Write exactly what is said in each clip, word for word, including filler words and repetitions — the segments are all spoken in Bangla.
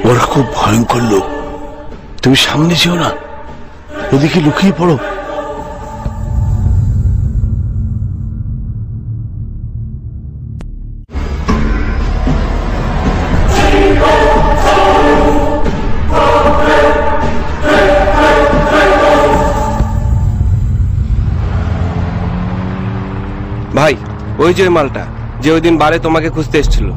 ওরা খুব ভয়ঙ্কর লোক, তুমি সামনে যেও না, এদিকে লুকিয়ে পড়ো। ভাই, ওই যে মালটা যে ওই দিন বারে তোমাকে খুঁজতে এসেছিল।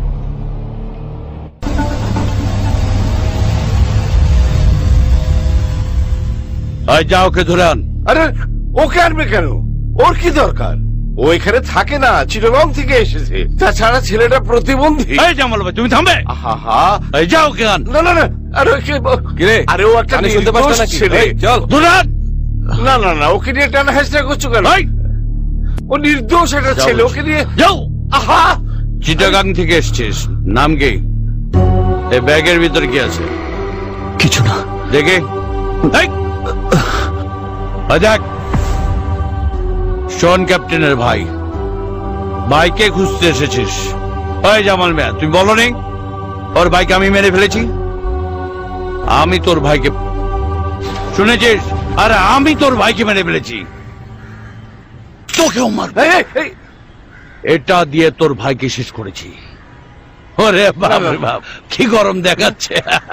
যা ওকে ধরে আন। আরে ওকে আনবে কেন? ওর কি দরকার? ও এখানে থাকে না, চিটাগং থেকে এসেছে। তাছাড়া ছেলেটা প্রতিবন্ধী। এই জামাল ভাই, তুমি থামবে। আহা, এই যা ওকে আন। না না না, আরে ওকে আরে ও একটা শুনতে পাচ্ছ না ছেলে। চল ধরে আন। না না না, ওকে নিয়ে টানা হেসটা করছো কেন? ও নির্দোষ একটা ছেলে, ওকে নিয়ে যাও। আহা, চিটাগাং থেকে এসছিস, নাম কি? এই ব্যাগের ভিতরে কি আছে? কিছু না। দেখে দেখ, শোন ক্যাপ্টেনের ভাই, ভাইকে খুঁজতে এসেছিস। ওই জামাল মিয়া, তুমি বলো নি ওর ভাইকে আমি মেরে ফেলেছি? আমি তোর ভাইকে, শুনেছিস? আরে আমি তোর ভাইকে মেরে ফেলেছি, তোকেও মার। এটা দিয়ে তোর ভাইকে শেষ করেছি। ওরে বাপ রে বাপ, কি গরম দেখাচ্ছে।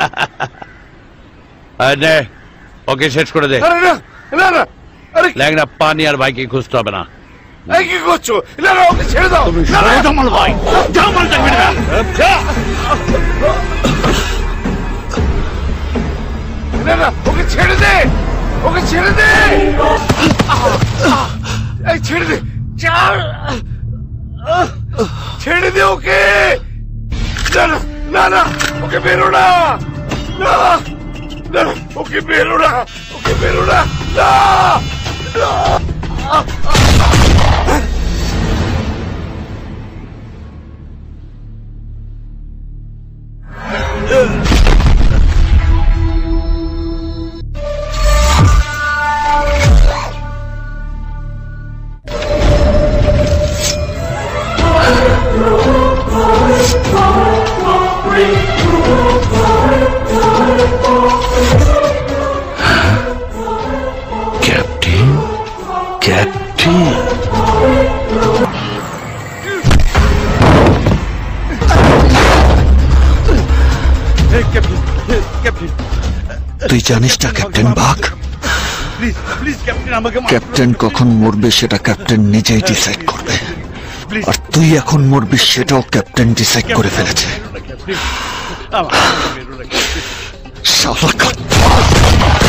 ওকে শেষ করে দে। ল্যাংড়া পানি আর ভাইকে খুঁজতে হবে না। কি করছো? না না, ওকে ছেড়ে দাও। জামাল ভাই, জামাল দেখবি না। না না, ওকে ছেড়ে দে, ওকে ছেড়ে দে। এই ছেড়ে দে, ছেড়ে দে ওকে। না না না না, ওকে বেরো না, না না, ওকে বেরো না, ওকে বেরো না, না না। ক্যাপ্টেন, ক্যাপ্টেন, তুই জানিস না ক্যাপ্টেন বাঘ, ক্যাপ্টেন কখন মরবে সেটা ক্যাপ্টেন নিজেই ডিসাইড করবে, আর তুই এখন মরবি সেটাও ক্যাপ্টেন ডিসাইড করে ফেলেছে। শালা